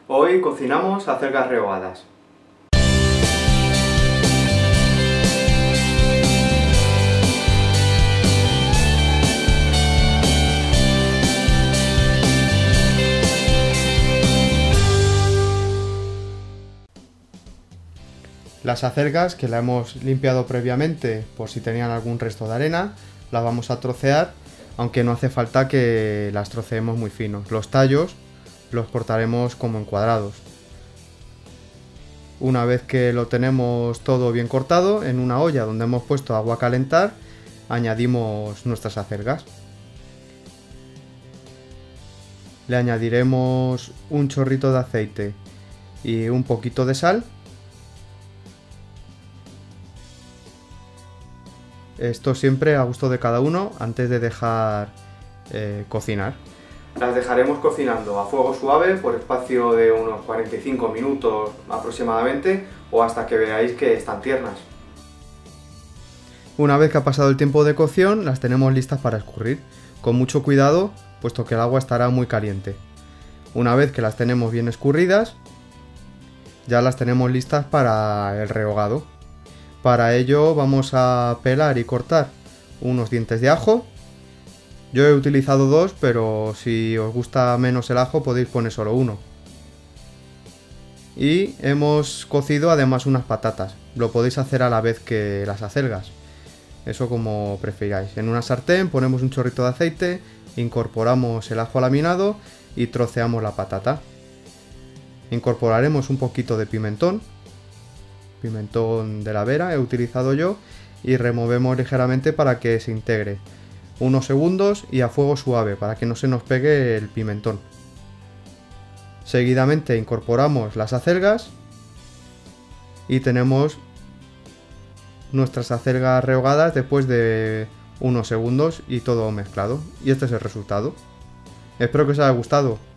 Hoy cocinamos acelgas rehogadas. Las acelgas, que las hemos limpiado previamente por si tenían algún resto de arena, las vamos a trocear, aunque no hace falta que las troceemos muy finos. Los tallos los cortaremos como en cuadrados. Una vez que lo tenemos todo bien cortado, en una olla donde hemos puesto agua a calentar, añadimos nuestras acelgas. Le añadiremos un chorrito de aceite y un poquito de sal. Esto siempre a gusto de cada uno antes de dejar cocinar. Las dejaremos cocinando a fuego suave por espacio de unos 45 minutos aproximadamente o hasta que veáis que están tiernas. Una vez que ha pasado el tiempo de cocción, las tenemos listas para escurrir, con mucho cuidado puesto que el agua estará muy caliente. Una vez que las tenemos bien escurridas, ya las tenemos listas para el rehogado. Para ello vamos a pelar y cortar unos dientes de ajo. Yo he utilizado 2, pero si os gusta menos el ajo podéis poner solo 1. Y hemos cocido además unas patatas. Lo podéis hacer a la vez que las acelgas. Eso como prefiráis. En una sartén ponemos un chorrito de aceite, incorporamos el ajo laminado y troceamos la patata. Incorporaremos un poquito de pimentón de la Vera he utilizado yo, y removemos ligeramente para que se integre. Unos segundos y a fuego suave para que no se nos pegue el pimentón. Seguidamente incorporamos las acelgas y tenemos nuestras acelgas rehogadas después de unos segundos y todo mezclado. Y este es el resultado. Espero que os haya gustado.